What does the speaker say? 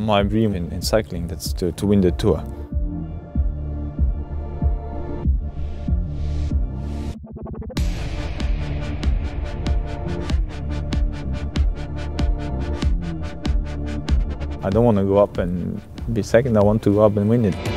My dream in cycling, that's to win the Tour. I don't want to go up and be second, I want to go up and win it.